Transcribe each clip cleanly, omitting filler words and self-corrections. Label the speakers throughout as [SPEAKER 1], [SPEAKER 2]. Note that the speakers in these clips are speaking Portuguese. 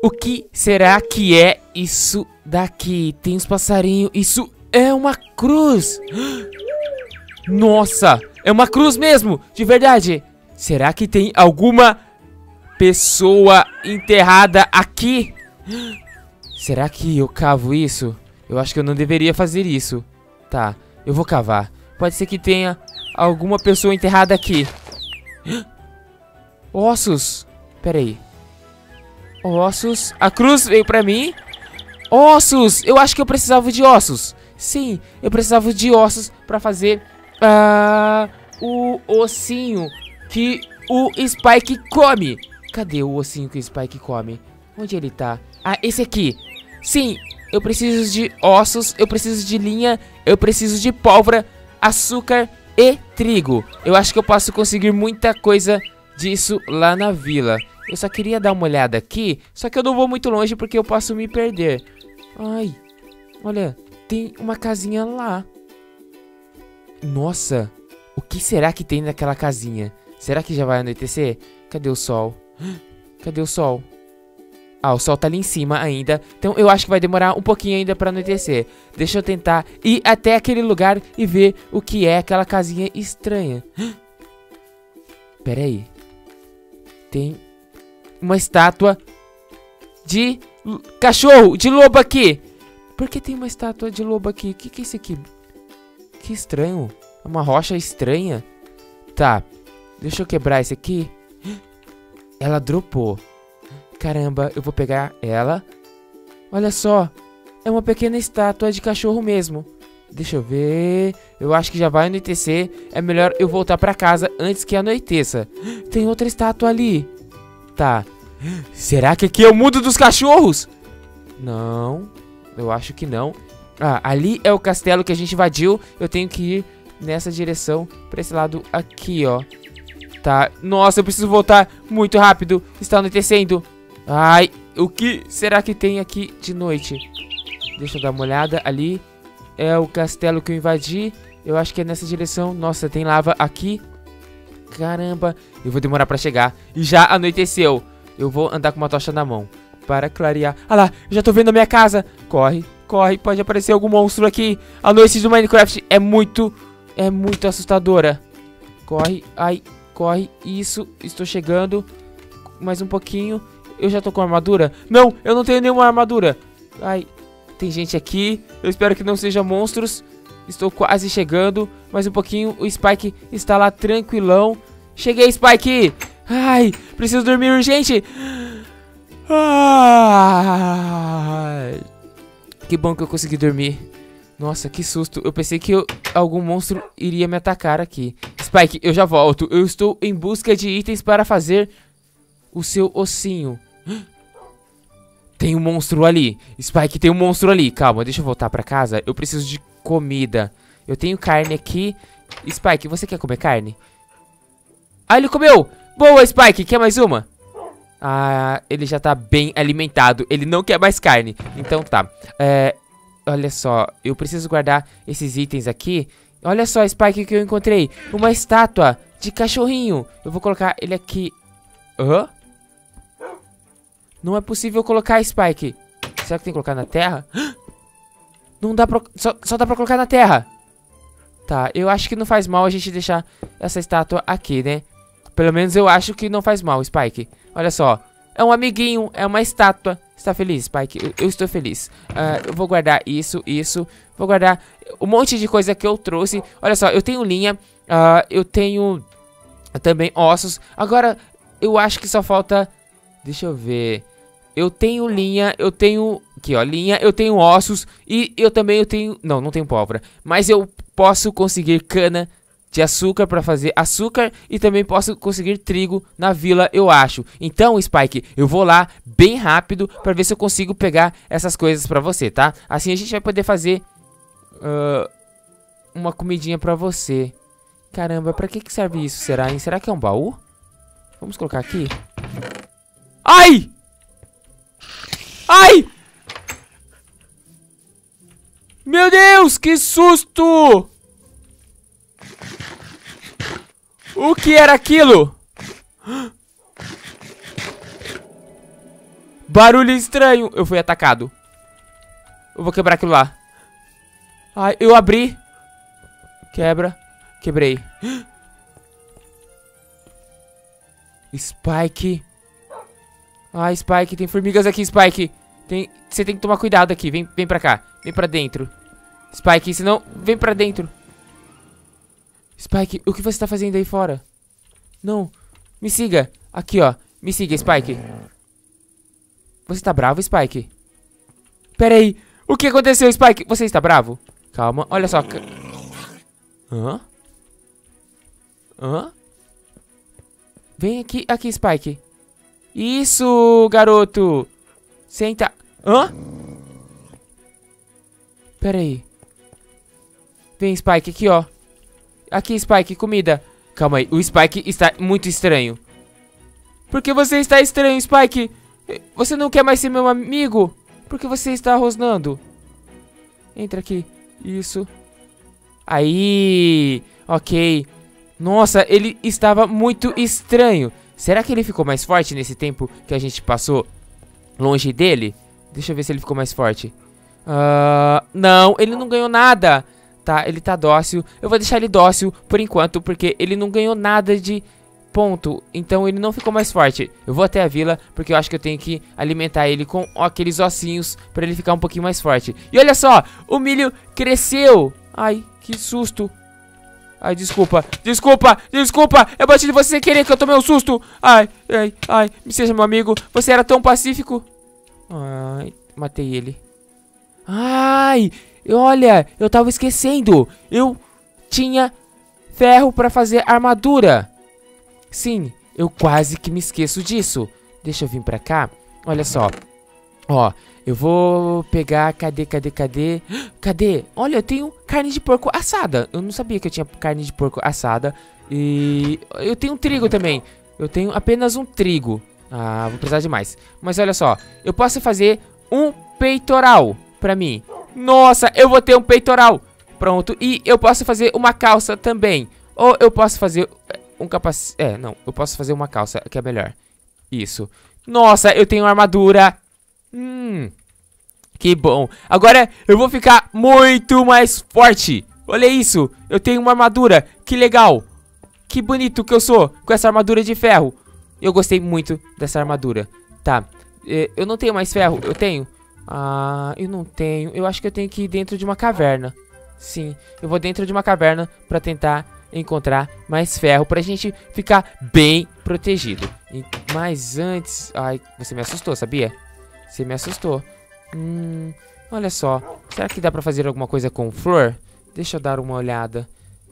[SPEAKER 1] O que será que é isso daqui? Tem uns passarinhos. Isso é uma cruz. Nossa, é uma cruz mesmo, de verdade. Será que tem alguma pessoa enterrada aqui? Será que eu cavo isso? Eu acho que eu não deveria fazer isso. Tá, eu vou cavar. Pode ser que tenha alguma pessoa enterrada aqui. Ossos. Pera aí. Ossos. A cruz veio pra mim. Ossos. Eu acho que eu precisava de ossos. Sim, eu precisava de ossos pra fazer o ossinho que o Spike come. Cadê o ossinho que o Spike come? Onde ele tá? Ah, esse aqui. Sim, eu preciso de ossos, eu preciso de linha, eu preciso de pólvora, açúcar e trigo. Eu acho que eu posso conseguir muita coisa disso lá na vila. Eu só queria dar uma olhada aqui, só que eu não vou muito longe porque eu posso me perder. Ai, olha, tem uma casinha lá. Nossa, o que será que tem naquela casinha? Será que já vai anoitecer? Cadê o sol? Cadê o sol? Ah, o sol tá ali em cima ainda. Então eu acho que vai demorar um pouquinho ainda pra anoitecer. Deixa eu tentar ir até aquele lugar e ver o que é aquela casinha estranha. Pera aí. Tem uma estátua de cachorro, de lobo aqui. Por que tem uma estátua de lobo aqui? O que é isso aqui? Que estranho. É uma rocha estranha. Tá. Deixa eu quebrar esse aqui. Ela dropou. Caramba, eu vou pegar ela. Olha só. É uma pequena estátua de cachorro mesmo. Deixa eu ver. Eu acho que já vai anoitecer. É melhor eu voltar pra casa antes que anoiteça. Tem outra estátua ali. Tá. Será que aqui é o mundo dos cachorros? Não. Eu acho que não. Ah, ali é o castelo que a gente invadiu. Eu tenho que ir nessa direção. Pra esse lado aqui, ó. Tá. Nossa, eu preciso voltar muito rápido. Está anoitecendo. Ai, o que será que tem aqui de noite? Deixa eu dar uma olhada. Ali é o castelo que eu invadi. Eu acho que é nessa direção. Nossa, tem lava aqui. Caramba, eu vou demorar pra chegar. E já anoiteceu. Eu vou andar com uma tocha na mão para clarear. Ah lá, eu já tô vendo a minha casa. Corre, corre, pode aparecer algum monstro aqui. A noite do Minecraft é muito assustadora. Corre, ai, corre. Isso, estou chegando. Mais um pouquinho. Eu já tô com armadura? Não, eu não tenho nenhuma armadura. Ai, tem gente aqui. Eu espero que não sejam monstros. Estou quase chegando. Mais um pouquinho. O Spike está lá tranquilão. Cheguei, Spike. Ai, preciso dormir urgente. Ai, que bom que eu consegui dormir. Nossa, que susto. Eu pensei que algum monstro iria me atacar aqui. Spike, eu já volto. Eu estou em busca de itens para fazer o seu ossinho. Tem um monstro ali. Spike, tem um monstro ali. Calma, deixa eu voltar pra casa. Eu preciso de comida. Eu tenho carne aqui. Spike, você quer comer carne? Ah, ele comeu. Boa, Spike. Quer mais uma? Ah, ele já tá bem alimentado. Ele não quer mais carne. Então tá. Olha só. Eu preciso guardar esses itens aqui. Olha só, Spike, que eu encontrei. Uma estátua de cachorrinho. Eu vou colocar ele aqui. Hã? Não é possível colocar, Spike. Será que tem que colocar na terra? Não dá pra... Só dá pra colocar na terra. Tá, eu acho que não faz mal a gente deixar essa estátua aqui, né? Pelo menos eu acho que não faz mal, Spike. Olha só. É um amiguinho, é uma estátua. Está feliz, Spike? Eu estou feliz. Eu vou guardar isso. Vou guardar um monte de coisa que eu trouxe. Olha só, eu tenho linha. Eu tenho também ossos. Agora, eu acho que só falta... Deixa eu ver... Eu tenho linha, eu tenho... Aqui, ó, linha, eu tenho ossos. E eu também tenho... Não tenho pólvora. Mas eu posso conseguir cana de açúcar pra fazer açúcar. E também posso conseguir trigo na vila, eu acho. Então, Spike, eu vou lá bem rápido pra ver se eu consigo pegar essas coisas pra você, tá? Assim a gente vai poder fazer... uma comidinha pra você. Caramba, pra que serve isso, será, hein? Será que é um baú? Vamos colocar aqui. Ai! Ai! Meu Deus, que susto! O que era aquilo? Barulho estranho. Eu fui atacado. Eu vou quebrar aquilo lá. Ai, eu abri. Quebra. Quebrei. Spike. Ai, Spike, tem formigas aqui, Spike. Você tem que tomar cuidado aqui. Vem pra cá. Vem pra dentro. Spike, senão... Vem pra dentro. Spike, o que você tá fazendo aí fora? Não. Me siga. Aqui, ó. Me siga, Spike. Você tá bravo, Spike? Pera aí. O que aconteceu, Spike? Você está bravo? Calma. Olha só. Hã? Hã? Vem aqui, Spike. Isso, garoto. Senta. Hã? Pera aí. Vem, Spike, aqui, ó. Aqui, Spike, comida. Calma aí, o Spike está muito estranho. Por que você está estranho, Spike? Você não quer mais ser meu amigo? Por que você está rosnando? Entra aqui. Isso. Aí. Ok. Nossa, ele estava muito estranho. Será que ele ficou mais forte nesse tempo que a gente passou longe dele? Deixa eu ver se ele ficou mais forte. Não, ele não ganhou nada. Tá, ele tá dócil. Eu vou deixar ele dócil por enquanto, porque ele não ganhou nada de ponto. Então ele não ficou mais forte. Eu vou até a vila, porque eu acho que eu tenho que alimentar ele com aqueles ossinhos pra ele ficar um pouquinho mais forte. E olha só, o milho cresceu. Ai, que susto. Ai, desculpa. Eu bati de você sem querer, que eu tomei um susto. Ai, me seja meu amigo. Você era tão pacífico. Ai, matei ele. Ai, olha, eu tava esquecendo. Eu tinha ferro pra fazer armadura. Sim, eu quase que me esqueço disso. Deixa eu vir pra cá. Olha só. Ó, eu vou pegar... Cadê? Cadê? Olha, eu tenho carne de porco assada. Eu não sabia que eu tinha carne de porco assada. E eu tenho trigo também. Eu tenho apenas um trigo. Ah, vou precisar de mais. Mas olha só, eu posso fazer um peitoral pra mim. Nossa, eu vou ter um peitoral. Pronto, e eu posso fazer uma calça também. Ou eu posso fazer um capacete. Não, eu posso fazer uma calça, que é melhor. Isso. Nossa, eu tenho armadura. Que bom. Agora eu vou ficar muito mais forte. Olha isso, eu tenho uma armadura. Que legal. Que bonito que eu sou com essa armadura de ferro. Eu gostei muito dessa armadura. Tá, eu não tenho mais ferro. Eu tenho? Ah, eu não tenho. Eu acho que eu tenho que ir dentro de uma caverna. Sim, eu vou dentro de uma caverna pra tentar encontrar mais ferro pra gente ficar bem protegido. Mas antes... Ai, você me assustou, sabia? Você me assustou. Olha só. Será que dá pra fazer alguma coisa com flor? Deixa eu dar uma olhada.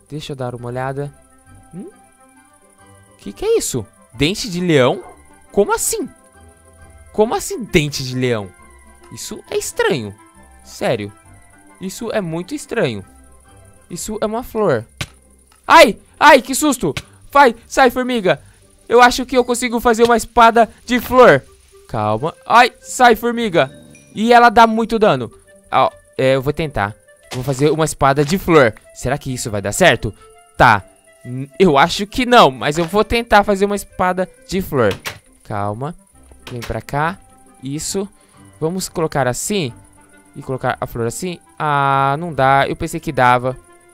[SPEAKER 1] Que é isso? Dente de leão? Como assim? Como assim dente de leão? Isso é estranho. Sério. Isso é muito estranho. Isso é uma flor. Ai, que susto. Vai, sai, formiga. Eu acho que eu consigo fazer uma espada de flor. Calma. Ai, sai, formiga. E ela dá muito dano. Eu vou tentar. Vou fazer uma espada de flor. Será que isso vai dar certo? Tá. Eu acho que não, mas eu vou tentar fazer uma espada de flor. Calma. Vem pra cá. Isso. Vamos colocar assim. E colocar a flor assim. Ah, não dá. Eu pensei que dava.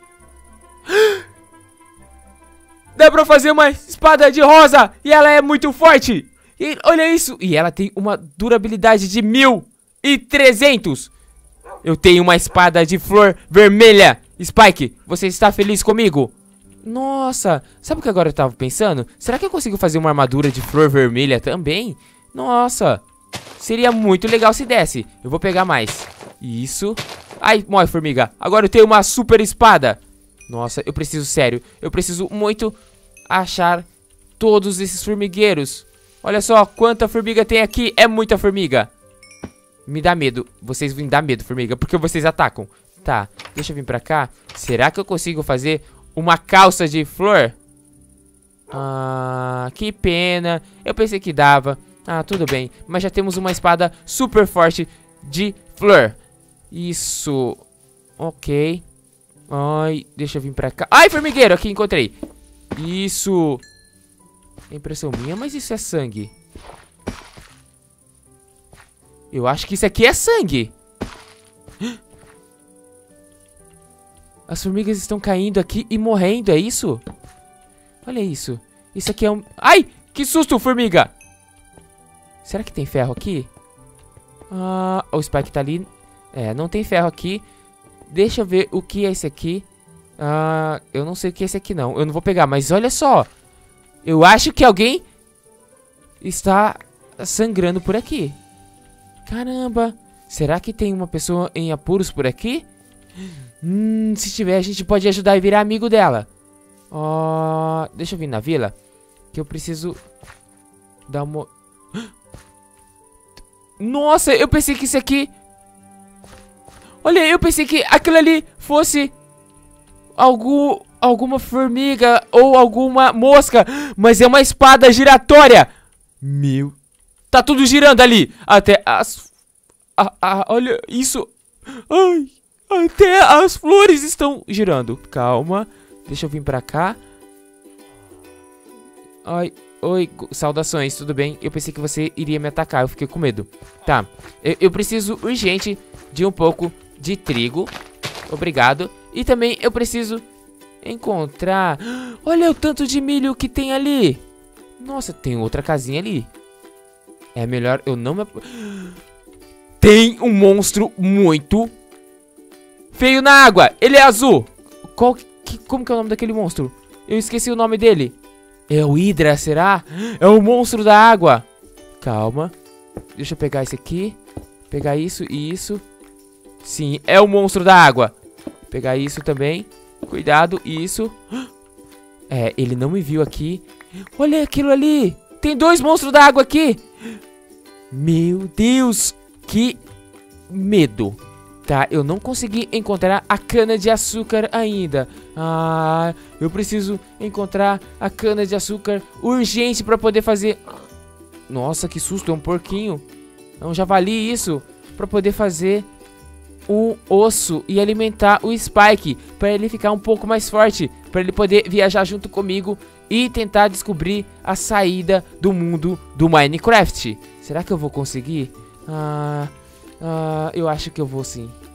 [SPEAKER 1] Dá pra fazer uma espada de rosa. E ela é muito forte. E olha isso. E ela tem uma durabilidade de 1300. Eu tenho uma espada de flor vermelha. Spike, você está feliz comigo? Nossa, sabe o que agora eu tava pensando? Será que eu consigo fazer uma armadura de flor vermelha também? Nossa, seria muito legal se desse. Eu vou pegar mais. Isso. Ai, morre, formiga. Agora eu tenho uma super espada. Nossa, eu preciso muito achar todos esses formigueiros. Olha só quanta formiga tem aqui. É muita formiga. Me dá medo. Vocês vão dar medo, formiga, porque vocês atacam. Tá, deixa eu vir pra cá. Será que eu consigo fazer uma calça de flor? Ah, que pena. Eu pensei que dava. Ah, tudo bem. Mas já temos uma espada super forte de flor. Isso. Ok. Ai, deixa eu vir pra cá. Ai, formigueiro, aqui encontrei. Isso. É impressão minha, mas isso é sangue. Eu acho que isso aqui é sangue. As formigas estão caindo aqui e morrendo, é isso? Olha isso. Isso aqui é um... Ai! Que susto, formiga! Será que tem ferro aqui? O Spike tá ali. É, não tem ferro aqui. Deixa eu ver o que é esse aqui. Eu não sei o que é esse aqui, não. Eu não vou pegar, mas olha só. Eu acho que alguém está sangrando por aqui. Caramba. Será que tem uma pessoa em apuros por aqui? Se tiver, a gente pode ajudar e virar amigo dela. Deixa eu vir na vila. Que eu preciso dar uma... Nossa, eu pensei que isso aqui... Olha, eu pensei que aquilo ali fosse... alguma formiga ou alguma mosca. Mas é uma espada giratória. Meu... Tá tudo girando ali. Até as... olha isso. Ai... Até as flores estão girando. Calma. Deixa eu vir pra cá. Ai, oi, saudações, tudo bem? Eu pensei que você iria me atacar, eu fiquei com medo. Tá, eu preciso urgente de um pouco de trigo. Obrigado. E também eu preciso encontrar... Olha o tanto de milho que tem ali. Nossa, tem outra casinha ali. É melhor eu não me... Tem um monstro muito... feio na água, ele é azul. Como que é o nome daquele monstro? Eu esqueci o nome dele. É o Hydra, será? É o monstro da água. Calma. Deixa eu pegar esse aqui. Pegar isso e isso. Sim, é o monstro da água. Pegar isso também. Cuidado, isso. É, ele não me viu aqui. Olha aquilo ali. Tem 2 monstros da água aqui. Meu Deus, que medo. Tá, eu não consegui encontrar a cana de açúcar ainda. Eu preciso encontrar a cana de açúcar urgente pra poder fazer... Nossa, que susto, é um porquinho. É um javali isso. Pra poder fazer um osso e alimentar o Spike. Pra ele ficar um pouco mais forte. Pra ele poder viajar junto comigo e tentar descobrir a saída do mundo do Minecraft. Será que eu vou conseguir? Eu acho que eu vou sim.